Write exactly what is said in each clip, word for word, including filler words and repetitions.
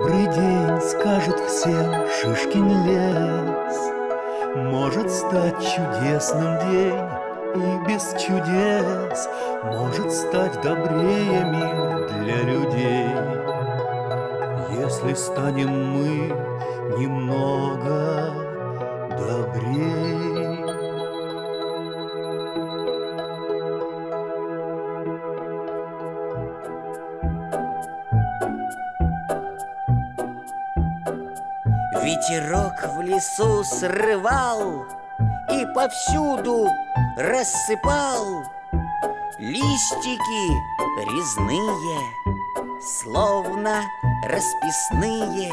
Добрый день, скажет всем Шишкин лес. Может стать чудесным день и без чудес. Может стать добрее мир для людей, если станем мы немного добрее. Ветерок в лесу срывал и повсюду рассыпал листики резные, словно расписные.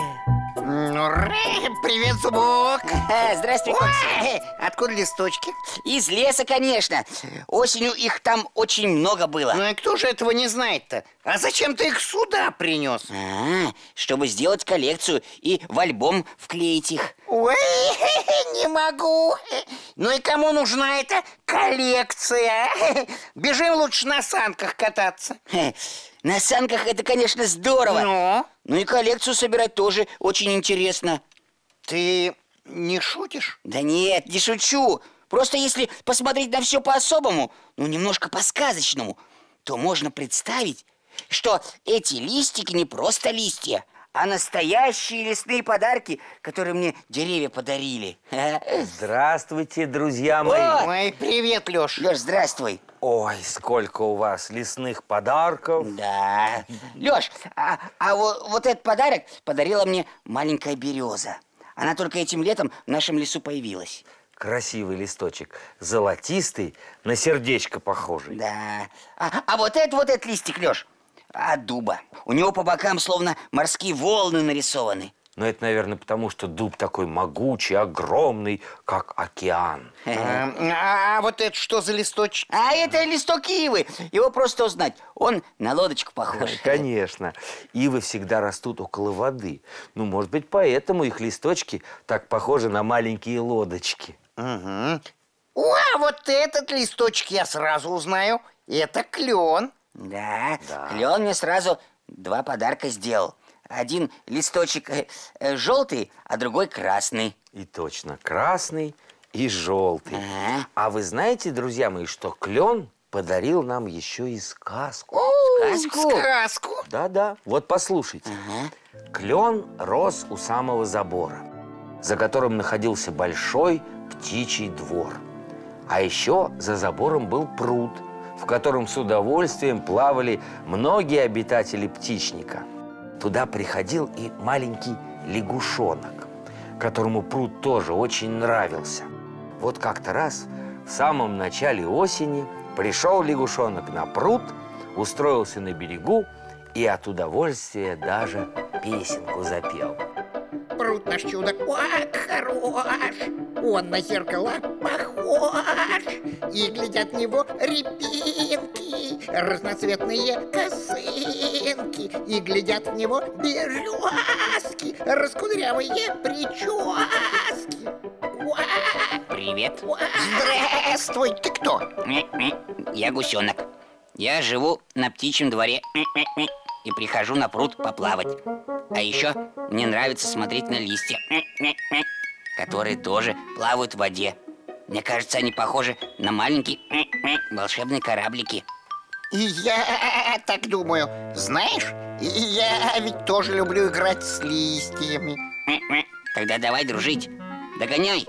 Ура! Привет, Зубок! Здравствуй, Кот. Откуда листочки? Из леса, конечно. Осенью их там очень много было. Ну и кто же этого не знает-то? А зачем ты их сюда принес? А, чтобы сделать коллекцию и в альбом вклеить их. Ой, не могу. Ну и кому нужна эта коллекция? Бежим лучше на санках кататься. На санках это, конечно, здорово. Ну? Ну и коллекцию собирать тоже очень интересно. Ты не шутишь? Да нет, не шучу. Просто если посмотреть на все по-особому, ну немножко по-сказочному, то можно представить, что эти листики не просто листья, а настоящие лесные подарки, которые мне деревья подарили. Здравствуйте, друзья мои. О! Ой, привет, Лёш. Лёш, здравствуй. Ой, сколько у вас лесных подарков. Да. Лёш, а, а вот, вот этот подарок подарила мне маленькая береза. Она только этим летом в нашем лесу появилась. Красивый листочек, золотистый, на сердечко похожий. Да. А, а вот этот вот этот листик, Лёш, от дуба. У него по бокам словно морские волны нарисованы. Но это, наверное, потому что дуб такой могучий, огромный, как океан. А, а вот это что за листочек? А это листок ивы. Его просто узнать. Он на лодочку похож. Конечно. Ивы всегда растут около воды. Ну, может быть, поэтому их листочки так похожи на маленькие лодочки. Угу. О, а вот этот листочек я сразу узнаю. Это клен. Да, Да. Клен мне сразу два подарка сделал. Один листочек э, э, желтый, а другой красный. И точно, красный и желтый. Ага. А вы знаете, друзья мои, что клен подарил нам еще и сказку? Сказку? Сказку? Да-да, вот послушайте. Ага. Клен рос у самого забора, за которым находился большой птичий двор. А еще за забором был пруд, в котором с удовольствием плавали многие обитатели птичника. Туда приходил и маленький лягушонок, которому пруд тоже очень нравился. Вот как-то раз в самом начале осени пришел лягушонок на пруд, устроился на берегу и от удовольствия даже песенку запел. Пруд наш чудо, как хорош, он на зеркало похож, и глядят в него рябинки, разноцветные косынки, и глядят в него березки, раскудрявые прически. Привет. Здравствуй, ты кто? Я гусенок. Я живу на птичьем дворе и прихожу на пруд поплавать. А еще мне нравится смотреть на листья, которые тоже плавают в воде. Мне кажется, они похожи на маленькие волшебные кораблики. И я так думаю. Знаешь, и я ведь тоже люблю играть с листьями. Тогда давай дружить. Догоняй.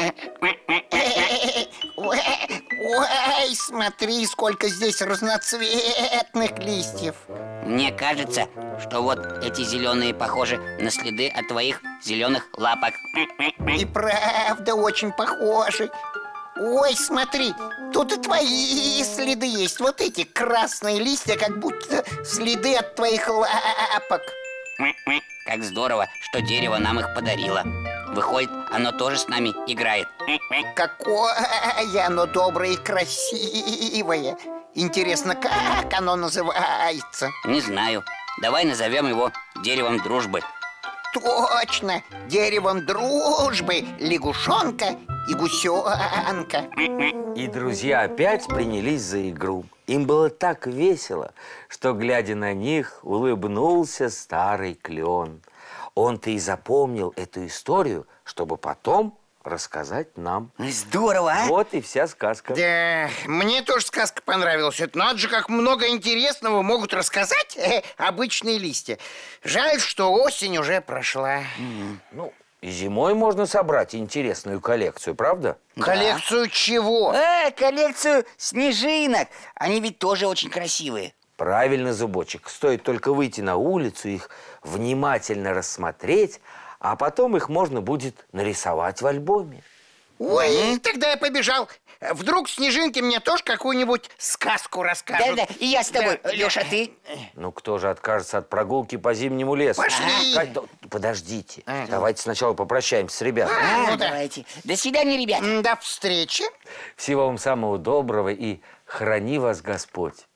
Ой, ой, смотри, сколько здесь разноцветных листьев. Мне кажется, что вот эти зеленые похожи на следы от твоих зеленых лапок. И правда очень похожи. Ой, смотри, тут и твои следы есть. Вот эти красные листья, как будто следы от твоих лапок. Как здорово, что дерево нам их подарило. Выходит, оно тоже с нами играет. Какое оно доброе и красивое. Интересно, как оно называется? Не знаю. Давай назовем его деревом дружбы. Точно, деревом дружбы лягушонка и гусенка. И друзья опять принялись за игру. Им было так весело, что, глядя на них, улыбнулся старый клен. Он-то и запомнил эту историю, чтобы потом рассказать нам. Здорово, а? Вот и вся сказка. Да, мне тоже сказка понравилась. Это надо же, как много интересного могут рассказать э, обычные листья. Жаль, что осень уже прошла. Mm. Ну, и зимой можно собрать интересную коллекцию, правда? Коллекцию чего? Э, коллекцию снежинок. Они ведь тоже очень красивые. Правильно, Зубочек. Стоит только выйти на улицу, их внимательно рассмотреть, а потом их можно будет нарисовать в альбоме. Ой, mm-hmm. тогда я побежал. Вдруг снежинки мне тоже какую-нибудь сказку расскажут. Да-да, и я с тобой. Да. Леша, ты? Ну, кто же откажется от прогулки по зимнему лесу? Пошли! А, подождите. А, давайте сначала попрощаемся с ребятами. А, ну, давайте. До свидания, ребята. До встречи. Всего вам самого доброго и храни вас Господь.